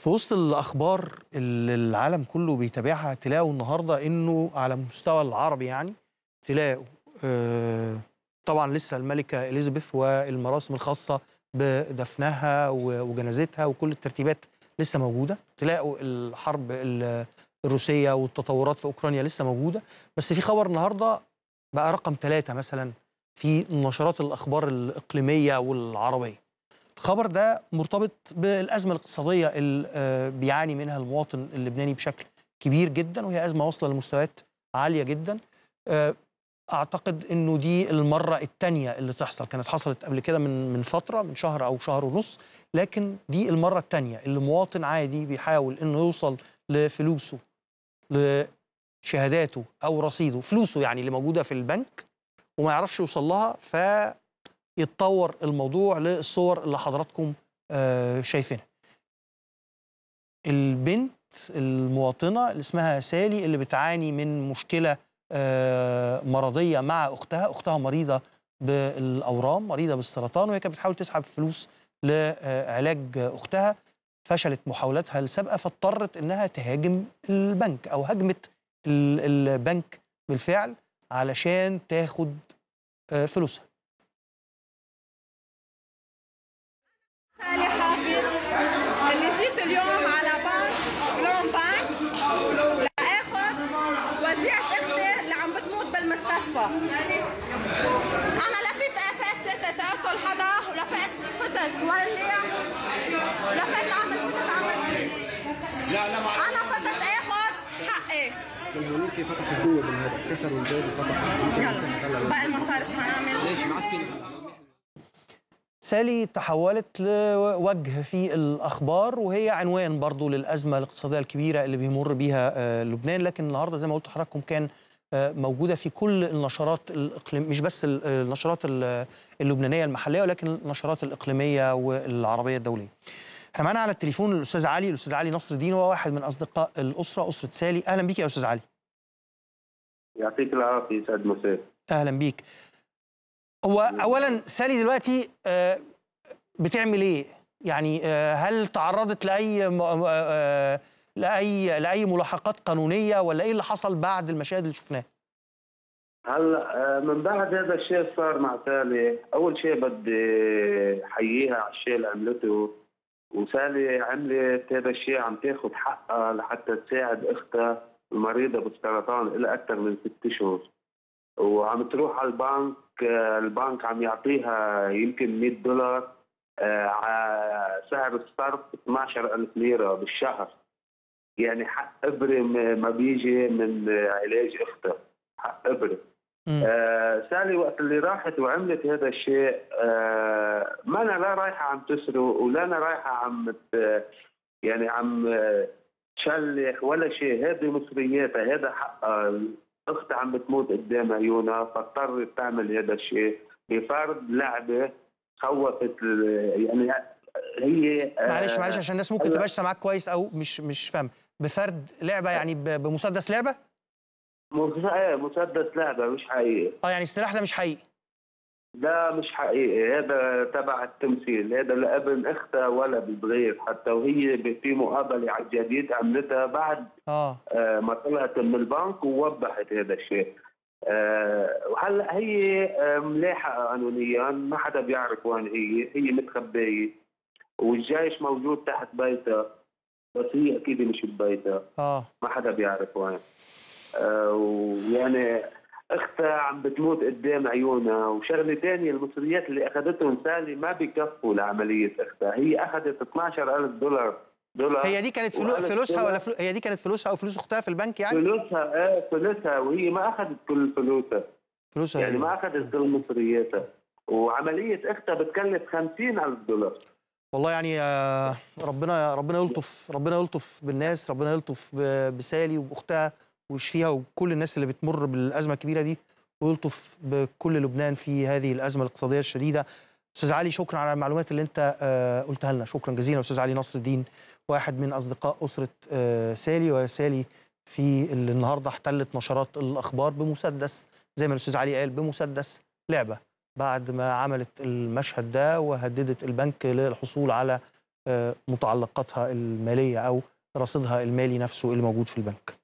في وسط الأخبار اللي العالم كله بيتابعها تلاقوا النهاردة إنه على المستوى العربي يعني تلاقوا طبعا لسه الملكة إليزابيث والمراسم الخاصة بدفنها وجنازتها وكل الترتيبات لسه موجودة. تلاقوا الحرب الروسية والتطورات في أوكرانيا لسه موجودة. بس في خبر النهاردة بقى رقم 3 مثلا في نشرات الأخبار الإقليمية والعربية. الخبر ده مرتبط بالأزمة الاقتصادية اللي بيعاني منها المواطن اللبناني بشكل كبير جدا، وهي أزمة واصلة لمستويات عالية جدا. أعتقد إنه دي المرة الثانية اللي تحصل، كانت حصلت قبل كده من فترة، من شهر أو شهر ونص، لكن دي المرة الثانية اللي مواطن عادي بيحاول إنه يوصل لفلوسه، لشهاداته أو رصيده، فلوسه يعني اللي موجودة في البنك، وما يعرفش يوصل لها، يتطور الموضوع للصور اللي حضراتكم شايفينها. البنت المواطنة اللي اسمها سالي اللي بتعاني من مشكلة مرضية مع أختها مريضة بالأورام، مريضة بالسرطان، وهي كانت بتحاول تسحب فلوس لعلاج أختها. فشلت محاولاتها السابقة فاضطرت إنها تهاجم البنك أو هجمت البنك بالفعل علشان تاخد فلوسها. سالي حافظ اللي جيت اليوم على بنك لون بنك لآخذ وديعة اختي اللي عم بتموت بالمستشفى. أنا لفيت آفات تاكل حدا ولفيت فتت ولع ولفيت عمل شيء. أنا فتت آخذ حقي. المونيكي فتحوا جوه بالهذا، كسروا الباب وفتحوا. يلا باقي المصاري شو هنعمل؟ ليش معك فينا؟ سالي تحولت لوجه في الأخبار، وهي عنوان برضو للأزمة الاقتصادية الكبيرة اللي بيمر بيها لبنان. لكن النهاردة زي ما قلت لحضراتكم كان موجودة في كل النشرات الإقليمية، مش بس النشرات اللبنانية المحلية، ولكن النشرات الإقليمية والعربية الدولية. احنا معانا على التليفون الأستاذ علي نصر الدين، وهو واحد من أصدقاء الأسرة، أسرة سالي. أهلا بيك يا أستاذ علي. يعطيك العافية سعد مساء. أهلا بيك. هو أولا سالي دلوقتي بتعمل ايه؟ يعني هل تعرضت لأي ملاحقات قانونية، ولا ايه اللي حصل بعد المشاهد اللي شفناها؟ هلا من بعد هذا الشيء صار مع سالي، أول شيء بدي حييها على الشيء اللي عملته. وسالي عملت هذا الشيء عم تاخذ حقها لحتى تساعد أختها المريضة بالسرطان إلى أكثر من 6 أشهر، وعم تروح على البنك. البنك عم يعطيها يمكن $100 على سعر الصرف 12,000 ليرة بالشهر. يعني حق إبرة ما بيجي من علاج أختها، حق إبرة. سالي وقت اللي راحت وعملت هذا الشيء، ما أنا لا رايحة عم تسرق ولا أنا رايحة عم يعني عم تشلح ولا شيء. هذه مصرياتها، هذا حقها. أختها عم بتموت قدام عيونها فاضطرت تعمل هذا الشيء بفرض لعبة. خوفت يعني هي معلش عشان الناس ممكن تبقاش سامعاك كويس او مش فاهم. بفرد لعبه يعني بمسدس لعبه؟ مسدس لعبة مش حقيقي. يعني السلاح ده مش حقيقي؟ ده مش حقيقي، هذا تبع التمثيل. هذا لابن اختها ولد صغير حتى، وهي في مقابله على الجديد عملتها بعد ما طلعت من البنك ووضحت هذا الشيء. وهلا هي ملاحقه قانونيا، ما حدا بيعرف وين هي متخبيه، والجيش موجود تحت بيتها، بس هي اكيد مش ببيتها. ما حدا بيعرف وين. ويعني اختها عم بتموت قدام عيونها. وشغله ثانيه، المصريات اللي اخذتهم سالي ما بيكفوا لعمليه اختها. هي اخذت $12,000 هي دي كانت فلوسها ولا هي دي كانت فلوسها او فلوس اختها في البنك يعني؟ فلوسها وهي ما اخذت كل فلوسها يعني ما اخذت كل مصرياتها. وعمليه اختها بتكلف $50,000. والله يعني ربنا يلطف بالناس، ربنا يلطف بسالي وباختها ويشفيها وكل الناس اللي بتمر بالازمه الكبيره دي، ويلطف بكل لبنان في هذه الازمه الاقتصاديه الشديده. استاذ علي شكرا على المعلومات اللي انت قلتها لنا، شكرا جزيلا. استاذ علي نصر الدين واحد من اصدقاء اسره سالي، وسالي في اللي النهارده احتلت نشرات الاخبار بمسدس زي ما الاستاذ علي قال، بمسدس لعبه، بعد ما عملت المشهد ده وهددت البنك للحصول على متعلقاتها الماليه او رصيدها المالي نفسه اللي موجود في البنك.